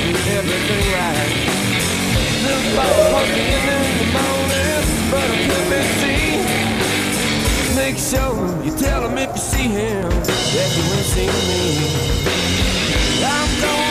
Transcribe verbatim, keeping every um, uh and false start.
do everything right. Little boss working in the morning, but I could be seen. Make sure you tell him if you see him that you will see me. I'm going